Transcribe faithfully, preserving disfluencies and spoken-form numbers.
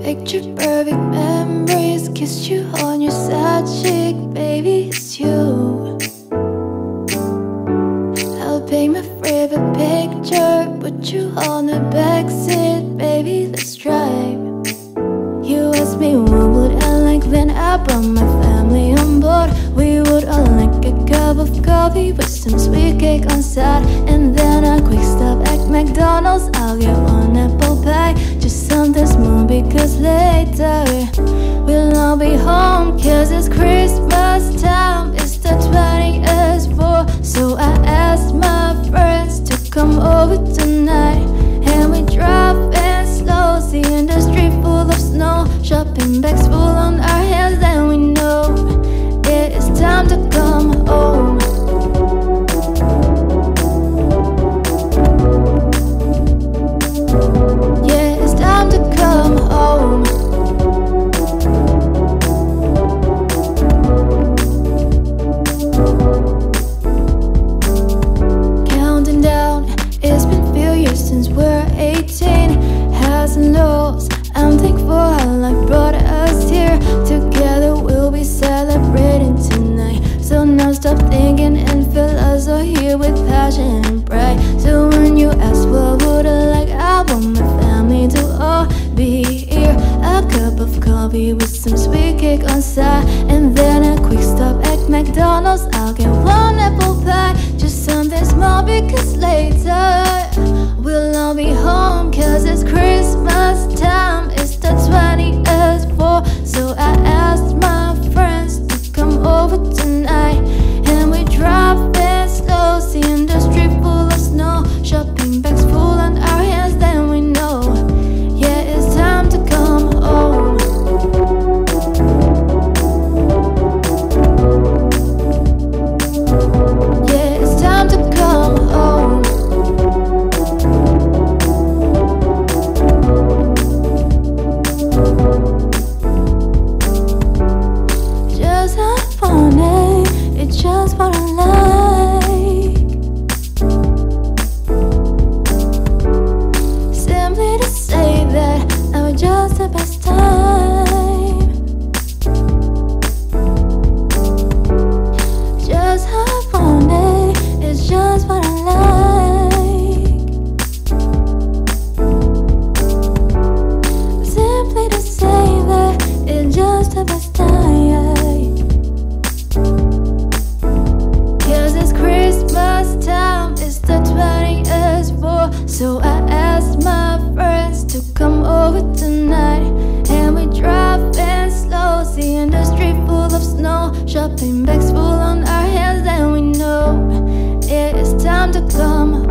Picture perfect memories, kissed you on your side cheek, baby, it's you. I'll paint my favorite picture, put you on the backseat, baby, let's drive. You asked me what would I like when I brought my family on board. We would all like a cup of coffee with some sweet cake on side, and then a quick stop at McDonald's. I'll get one apple pie, just something small, because later we'll all be home, cause it's Christmas time. It's the twentieth for, so I asked my friends to come over tonight, and we drove in slow, seeing the street full of snow, shopping bags full on our hands, and we know it is time to come home. Yeah, it's time to come home. Counting down, it's been a few years since we're eighteen. Highs and lows, I'm thankful how life brought us here. Together we'll be celebrating tonight, so now stop thinking and fill us all here with passion and pride. So when you ask what would I like, I want my family to all be here. A cup of coffee with some sweet cake on side, and then a quick stop at McDonald's. I'll get one apple pie, just something small, because later we'll all be home, cause it's Christmas time. It's the twentieth for, so I asked my friends to come over tonight, and we drove in slow, seeing the street full of snow, shopping bags full on our hands, then we know, yeah, it's time to come home. Yeah, it's time to come home. Just have fun, eh? It's just what I like. Simply to say that I was just the best time. Just have fun, eh? It's just what I like. Simply to say that it's just the best time, cause it's Christmas time. It's the twentieth for, so I asked my friends to come over tonight, and we drove in slow, seeing the street full of snow, shopping bags full on our hands, and we know it is time to come